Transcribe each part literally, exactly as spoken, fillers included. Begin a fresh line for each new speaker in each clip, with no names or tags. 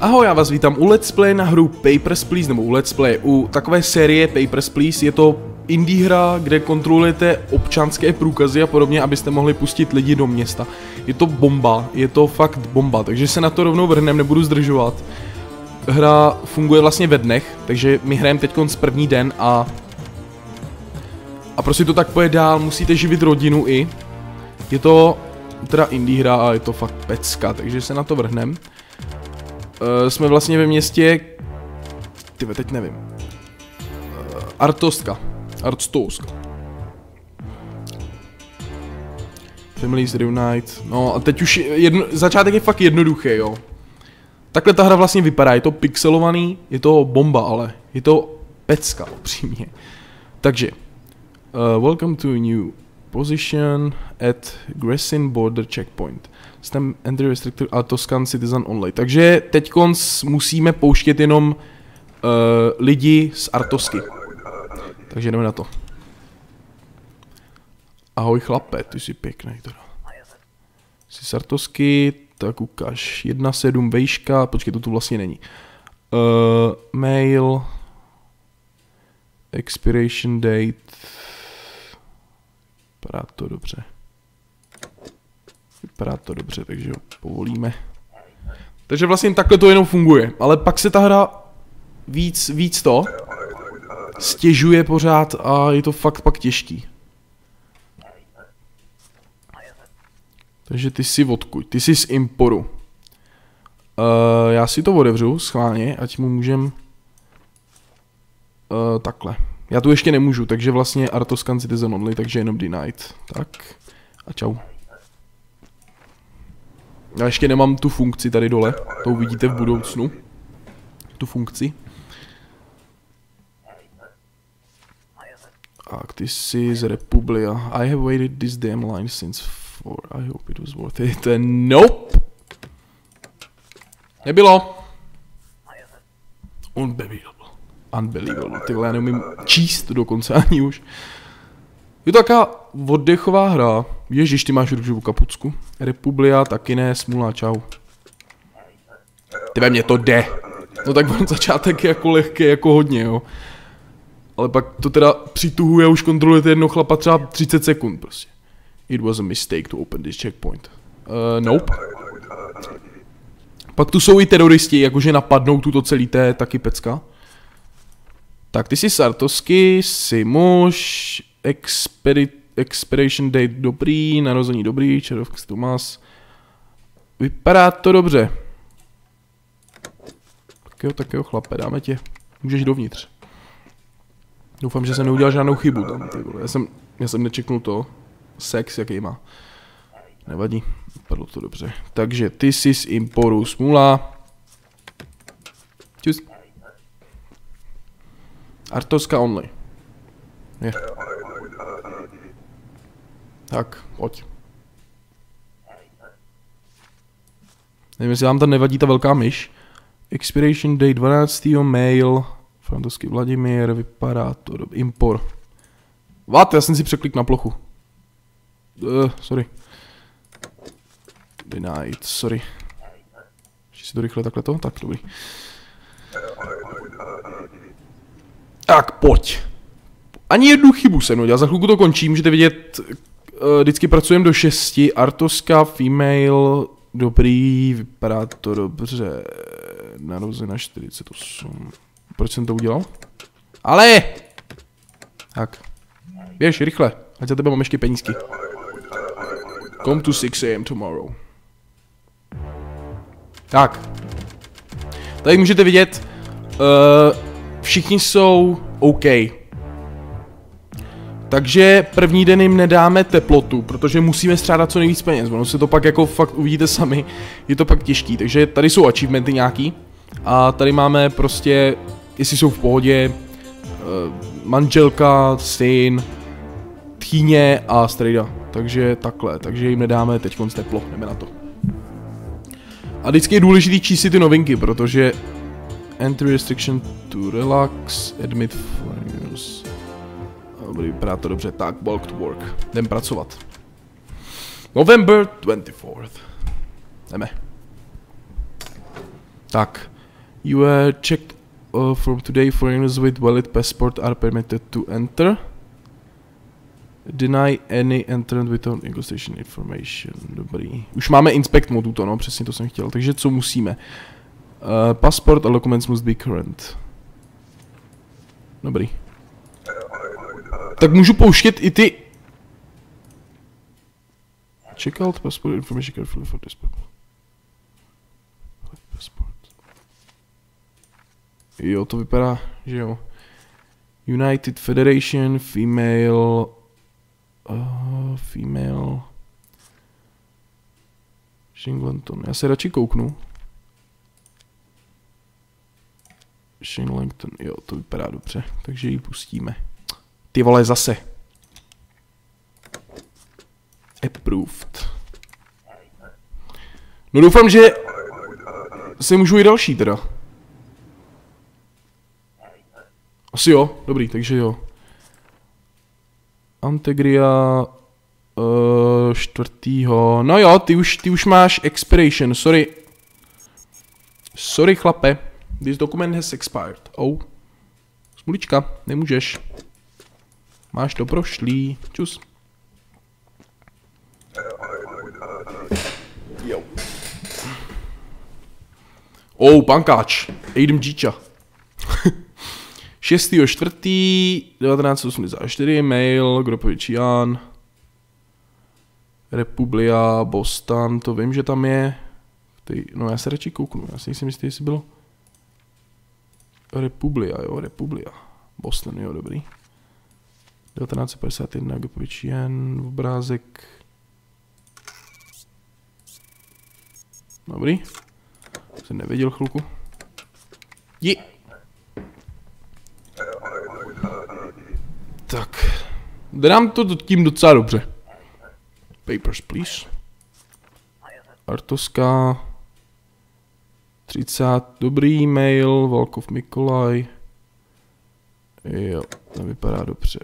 Ahoj, já vás vítám u Let's Play na hru Papers, Please, nebo u Let's Play, u takové série Papers, Please. Je to indie hra, kde kontrolujete občanské průkazy a podobně, abyste mohli pustit lidi do města. Je to bomba, je to fakt bomba, takže se na to rovnou vrhnem, nebudu zdržovat. Hra funguje vlastně ve dnech, takže my hrajeme teďkonc první den a... A prostě to tak pojede dál, musíte živit rodinu i. Je to teda indie hra a je to fakt pecka, takže se na to vrhnem. Uh, jsme vlastně ve městě... Tyve, teď nevím. Uh, Artoska. Arstoska. Families Reunite. No a teď už jedno, začátek je fakt jednoduchý, jo. Takhle ta hra vlastně vypadá, je to pixelovaný, je to bomba, ale je to pecka, upřímně. Takže, uh, welcome to a new position at Gressin Border Checkpoint. System entry restricted a Toscan citizen only. Takže teďkonc musíme pouštět jenom uh, lidi z Artosky. Takže jdeme na to. Ahoj chlape, ty jsi pěkný teda. Jsi z Artosky, tak ukáž. jedna sedm vejška, počkej, to tu vlastně není. Uh, mail. Expiration date. Vypadá to dobře. Vypadá to dobře, takže ho povolíme. Takže vlastně takhle to jenom funguje, ale pak se ta hra víc, víc to stěžuje pořád a je to fakt pak těžký. Takže ty jsi odkud? Ty jsi z Imporu. Uh, já si to otevřu schválně, ať mu můžem... Uh, takhle. Já tu ještě nemůžu, takže vlastně Artoscan citizen only, takže jenom denied. Tak a čau. Já ještě nemám tu funkci tady dole, to uvidíte v budoucnu. Tu funkci. Tak, ty jsi z Republia. I have waited this damn line since four. I hope it was worth it. Nope! Nebylo. Unbelievable. Unbelievable. Ty vole, já neumím číst dokonce ani už. Je to taká oddechová hra. Ježiš, ty máš růžovou kapucku. Republia, taky ne, smůla, čau. Ty ve mně to jde. No tak on začátek je jako lehký, jako hodně, jo. Ale pak to teda přituhuje a už kontrolujete jedno chlapa třeba třicet sekund prostě. It was a mistake to open this checkpoint. Uh, nope. Pak tu jsou i teroristi, jakože napadnou tuto celý, té taky pecka. Tak ty jsi z Artosky, jsi muž, expedi expiration date dobrý, narození dobrý, čerovky Tomas. Vypadá to dobře. Tak jo, tak jo, chlape, dáme tě. Můžeš dovnitř. Doufám, že jsem neudělal žádnou chybu tam, ty vole. Já jsem, já jsem nečeknul to. Sex, jaký má. Nevadí, vypadlo to dobře. Takže ty jsi z Imporu, smůla. Čus. Artoska only. Je. Tak, pojď. Nevím, jestli vám tam nevadí ta velká myš. Expiration date dvanáctého mail. Frantovský Vladimír, vypadá to dobře. Impor. What? Já jsem si překlik na plochu. Uh, sorry. Denied, sorry. Ještě si to rychle takhle to? Tak, dobrý. Tak, pojď. Ani jednu chybu jsem udělal, za chvilku to končím, můžete vidět, uh, vždycky pracujeme do šesti, Artoska, female, dobrý, vypadá to dobře, narozena čtyřicet osm, proč jsem to udělal? Ale! Tak, běž, rychle, ať za tebe mám ještě penízky. Come to six A M tomorrow. Tak, tady můžete vidět, uh, všichni jsou OK. Takže první den jim nedáme teplotu, protože musíme střádat co nejvíc peněz. Ono se to pak jako fakt uvidíte sami, je to pak těžký. Takže tady jsou achievementy nějaký. A tady máme prostě, jestli jsou v pohodě, manželka, syn, tchýně a strejda. Takže takhle, takže jim nedáme teď konc teplo, jdeme na to. A vždycky je důležitý číst si ty novinky, protože entry restriction to relax, admit foreigners. Dobrý, vypadá to dobře, tak, walk to work, jdem pracovat. November twenty-fourth. Jdeme. Tak, You were checked uh, from today. Foreigners with valid passport are permitted to enter. Deny any entrant without negotiation information. Dobrý. Už máme inspect modu to, no, přesně to jsem chtěl. Takže co musíme? Uh, passport a documents must be current. Dobrý. Tak můžu pouštět i ty... Check out passport information carefully for this purpose. Passport. Jo, to vypadá, že jo. United Federation, female... Uh, female... Shingleton. Já se radši kouknu. Shingleton, jo, to vypadá dobře, takže ji pustíme. Ty vole, zase. Approved. No doufám, že se můžu i další teda. Asi jo, dobrý, takže jo. Antegria uh, čtvrtýho. No jo, ty už, ty už máš expiration, sorry. Sorry chlape. This document has expired. Oh. Smulička, nemůžeš. Máš to prošlý. Čus. Jo. Oh, pankáč. Aidem Džiča. šestého čtvrtého devatenáct set osmdesát čtyři, mail, Gropovič Jan. Republia, Boston, to vím, že tam je. Ty, no já se radši kouknu, já si nejsem jistý, jestli bylo. Republia, jo, Republia. Boston, jo, dobrý. devatenáct set padesát jedna, Gropovič Jan, obrázek. Dobrý. Jsem nevěděl chvilku. Je. Tak. Jde nám to tím docela dobře. Papers, please. Artoska. třicet. Dobrý e-mail. Volkov Mikolaj. Jo, to vypadá dobře.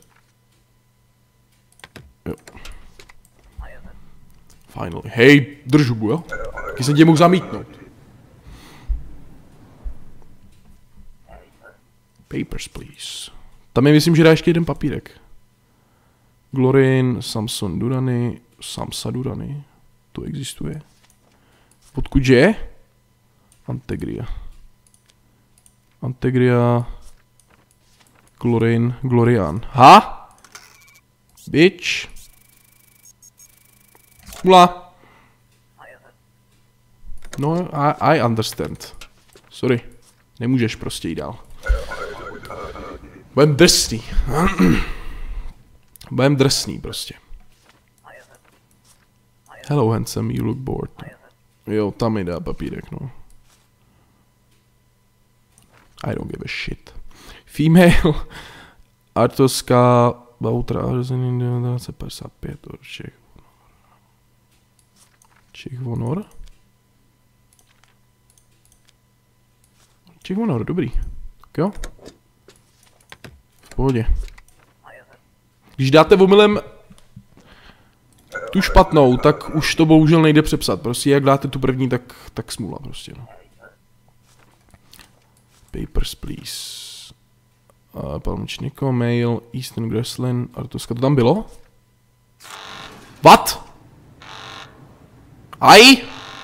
Jo. Finally. Hej, držu, jo? Taky se tě mohu zamítnout. Papers, please. Tam je, myslím, že dá ještě jeden papírek. Glorin, Samson Durany, Samsa Durany. To existuje. Odkud je? Antegria. Antegria. Glorin, Glorian. Ha? Bitch. Mula. No, I, I understand. Sorry. Nemůžeš prostě jít dál. Budem drsný. Budem drsný prostě. Hello handsome, you look bored. Jo, tam mi dá papírek, no. I don't give a shit. Female. Artoska. Bautra. devatenáct set padesát pět. Čech. Čech Honor. Čech Honor, dobrý. Tak jo. V pohodě. Když dáte omylem tu špatnou, tak už to bohužel nejde přepsat. Prostě jak dáte tu první, tak, tak smůla prostě, no. Papers, please. Uh, Palmičniko, mail, Eastern Grassland, Artoska, to tam bylo? What? Aj?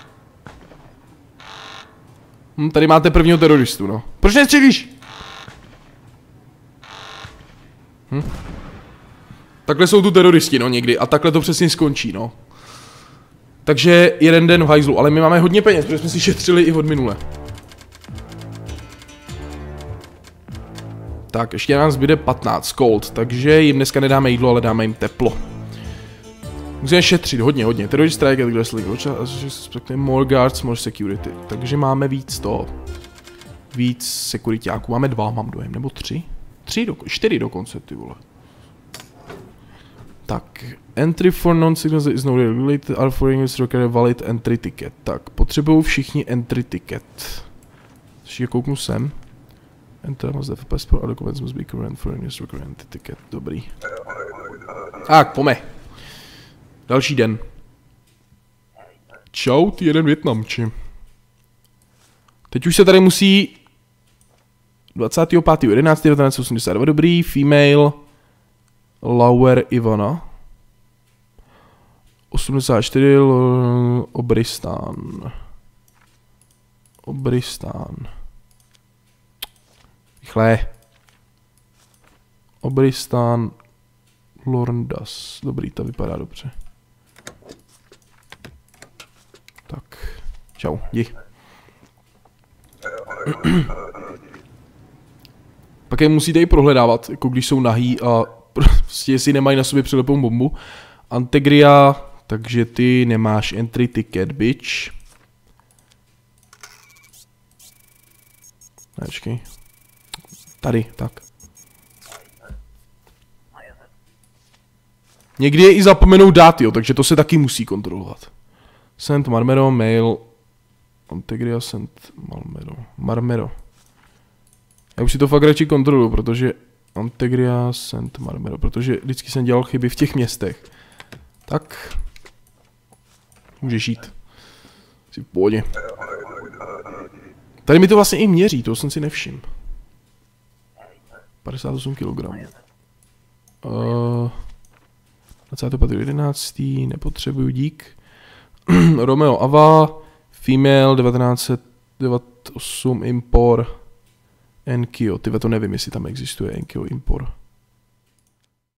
Hm, tady máte prvního teroristu, no. Proč nestřelíš? Hm? Takhle jsou tu teroristi, no, někdy. A takhle to přesně skončí, no. Takže jeden den v hajzlu, ale my máme hodně peněz, protože jsme si šetřili i od minule. Tak, ještě nás zbyde patnáct, cold, takže jim dneska nedáme jídlo, ale dáme jim teplo. Musíme šetřit, hodně, hodně. Terrorist strike at Grassling, more guards, more security. Takže máme víc to. Víc sekuritáků, máme dva, mám dojem, nebo tři? Tři, do, čtyři dokonce, ty vole. Tak, entry for non-signals is no regulated, are foreigners require valid entry ticket. Tak, potřebují všichni entry ticket. Ještě kouknu sem. Enter must have a passport, a documents must be current, foreigners require entry ticket. Dobrý. Tak, pome. Další den. Čau, ty jeden Vietnamči. Teď už se tady musí dvacátého pátého jedenáctého devatenáct set osmdesát dva, dobrý, female, Lauer Ivana. osmdesát čtyři, Obristán. Obristán. Rychle. Obristán, Lorndas. Dobrý, to vypadá dobře. Tak, čau, jdi. Pak je musíte i prohledávat, jako když jsou nahý a prostě jestli nemají na sobě přilepou bombu. Antegria, takže ty nemáš entry ticket, bitch. Počkej. Tady, tak. Někdy je i zapomenou dát, jo, takže to se taky musí kontrolovat. Saint Marmero, mail. Antegria, Saint Marmero. Marmero. Já už si to fakt radši kontroluju, protože Antegria, Saint Marmero, protože vždycky jsem dělal chyby v těch městech. Tak. Můžeš jít. Jsi v pohodě. Tady mi to vlastně i měří, to jsem si nevšiml. padesát osm kilogramů. Uh, dvacátého pátého jedenáctého nepotřebuju, dík. Romeo Ava, female, devatenáct set devadesát osm, impor. Enkyo, tyhle to nevím, jestli tam existuje Enkyo impor.